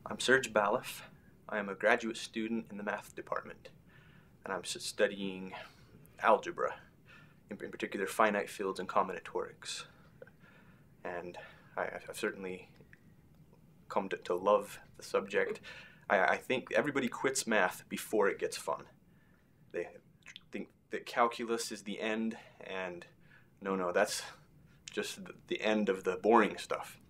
I'm Serge Baliff. I am a graduate student in the math department, and I'm studying algebra, in particular finite fields and combinatorics. And I've certainly come to love the subject. I think everybody quits math before it gets fun. They think that calculus is the end, and no, that's just the end of the boring stuff.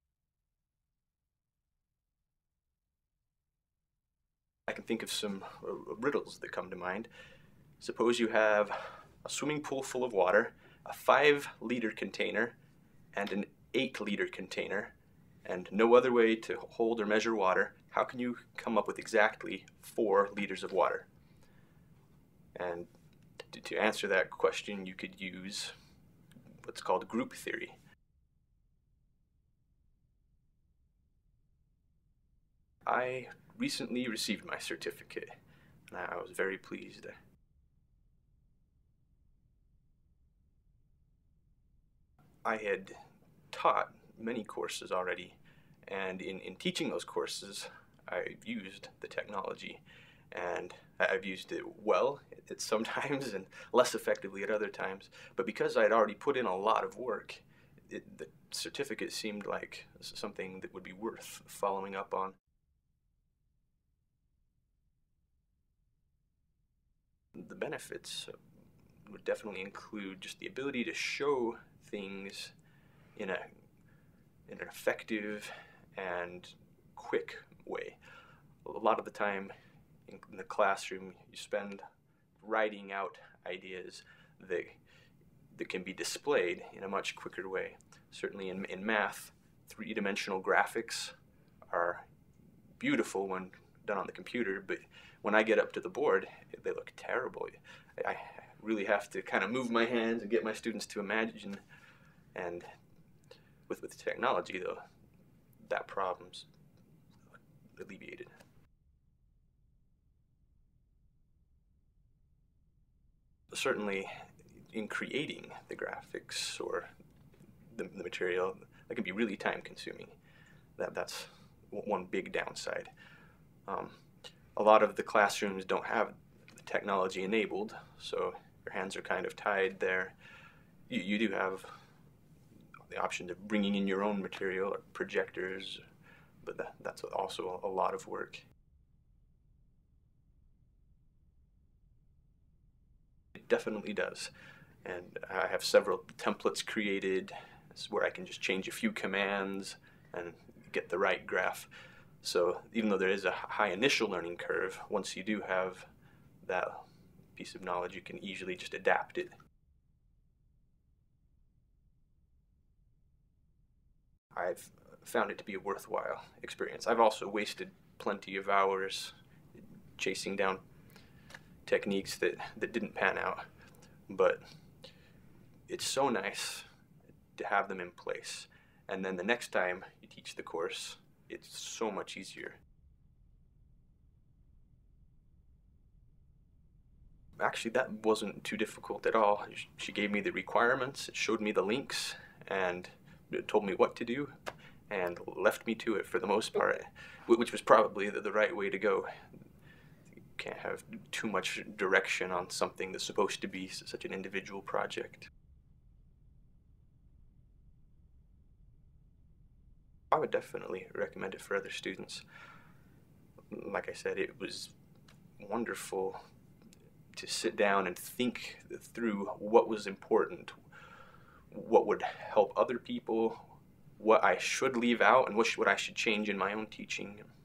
I can think of some riddles that come to mind. Suppose you have a swimming pool full of water, a 5-liter container, and an 8-liter container, and no other way to hold or measure water. How can you come up with exactly 4 liters of water? And to answer that question, you could use what's called group theory. I recently received my certificate, and I was very pleased. I had taught many courses already, and in teaching those courses, I've used the technology, and I've used it well at some times and less effectively at other times. But because I had already put in a lot of work, the certificate seemed like something that would be worth following up on. The benefits would definitely include just the ability to show things in an effective and quick way. A lot of the time in the classroom, you spend writing out ideas that can be displayed in a much quicker way. Certainly in math, 3-dimensional graphics are beautiful when done on the computer, but when I get up to the board, they look terrible. I really have to kind of move my hands and get my students to imagine. And with technology, though, that problem's alleviated. Certainly, in creating the graphics or the material, that can be really time-consuming. That's one big downside. A lot of the classrooms don't have the technology enabled, so your hands are kind of tied there. You do have the option of bringing in your own material or projectors, but that's also a lot of work. It definitely does, and I have several templates created where I can just change a few commands and get the right graph. So even though there is a high initial learning curve, once you do have that piece of knowledge, you can easily just adapt it. I've found it to be a worthwhile experience. I've also wasted plenty of hours chasing down techniques that didn't pan out, but it's so nice to have them in place. And then the next time you teach the course, it's so much easier. Actually, that wasn't too difficult at all. She gave me the requirements, it showed me the links, and it told me what to do, and left me to it for the most part, which was probably the right way to go. You can't have too much direction on something that's supposed to be such an individual project. I would definitely recommend it for other students. Like I said, it was wonderful to sit down and think through what was important, what would help other people, what I should leave out, and what I should change in my own teaching.